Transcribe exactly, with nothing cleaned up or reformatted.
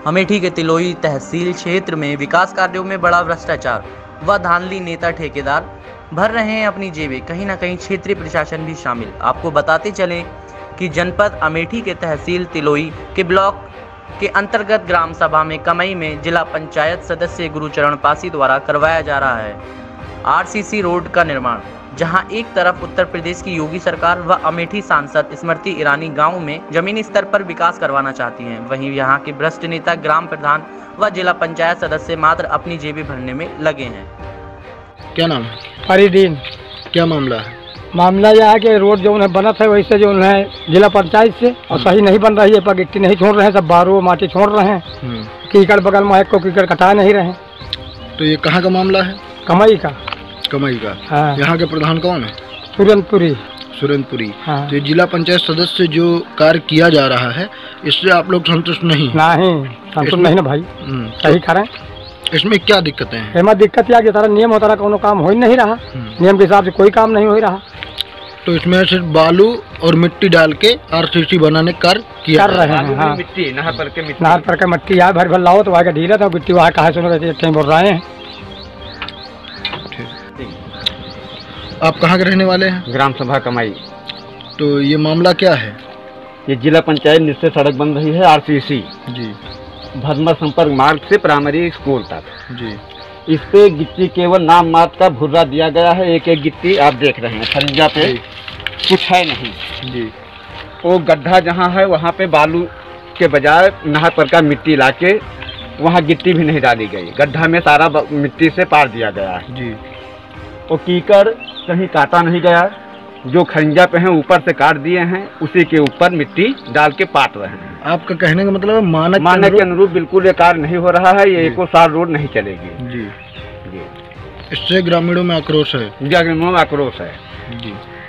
अमेठी के तिलोई तहसील क्षेत्र में विकास कार्यों में बड़ा भ्रष्टाचार व धांधली, नेता ठेकेदार भर रहे हैं अपनी जेबें, कहीं ना कहीं क्षेत्रीय प्रशासन भी शामिल। आपको बताते चलें कि जनपद अमेठी के तहसील तिलोई के ब्लॉक के अंतर्गत ग्राम सभा में कमई में जिला पंचायत सदस्य गुरुचरण पासी द्वारा करवाया जा रहा है आरसीसी रोड का निर्माण, जहां एक तरफ उत्तर प्रदेश की योगी सरकार व अमेठी सांसद स्मृति ईरानी गांव में जमीनी स्तर पर विकास करवाना चाहती हैं, वहीं यहां के भ्रष्ट नेता ग्राम प्रधान व जिला पंचायत सदस्य मात्र अपनी जेबें भरने में लगे हैं। क्या नाम है? फरीदीन। क्या मामला है? मामला यह है कि रोड जो है बनत है वैसे जो है जिला पंचायत से और सही नहीं बन रही है, पर गिट्टी नहीं छोड़ रहे हैं, सब बारू माटी छोड़ रहे हैं, कीकड़ बगल में एक को कीकड़ कटा नहीं रहे। तो ये कहाँ का मामला है? कमई का। कमई का। हाँ। यहाँ के प्रधान कौन है? सुरेंद्रपुरी। सुरेंद्रपुरी। हाँ। तो जिला पंचायत सदस्य जो कार्य किया जा रहा है इससे आप लोग संतुष्ट नहीं? नहीं संतुष्ट नहीं ना भाई, सही करें। इसमें क्या दिक्कतें हैं? इसमें दिक्कत यह कि तारा नियम होता रहा, कोनो काम हो ही नहीं रहा, नियम के हिसाब से कोई काम नहीं हो रहा। तो इसमें सिर्फ बालू और मिट्टी डाल के आरसीसी बनाने का कार्य किया कर रहे हैं। हाँ। मिट्टी नहर पर के मिट्टी नहर पर के मिट्टी आए भर भर लाओ तो वहाँ का ढीला था, मिट्टी वहाँ कहा सुन रहे थे बोल रहे हैं। आप कहाँ के रहने वाले हैं? ग्राम सभा कमाई। तो ये मामला क्या है? ये जिला पंचायत निश्चित सड़क बन रही है आरसीसी जी, भरमा संपर्क मार्ग से प्राइमरी स्कूल तक जी। इस पे गिट्टी केवल नाम मात्र का भुर्रा दिया गया है, एक एक गिट्टी आप देख रहे हैं, खरिजा पे कुछ है नहीं जी। वो गड्ढा जहाँ है वहाँ पे बालू के बजाय नहर पर का मिट्टी लाके वहाँ गिट्टी भी नहीं डाली गई, गड्ढा में सारा मिट्टी से पार दिया गया है जी। वो कीकर कहीं काटा नहीं गया, जो खरिंजा पे हैं ऊपर से काट दिए हैं, उसी के ऊपर मिट्टी डाल के पाट रहे हैं। आपका कहने का मतलब मानक मानक के अनुरूप बिल्कुल ये कार्य नहीं हो रहा है, ये एको साल रोड नहीं चलेगी जी जी। इससे ग्रामीणों में आक्रोश है। ग्रामीणों में आक्रोश है जी।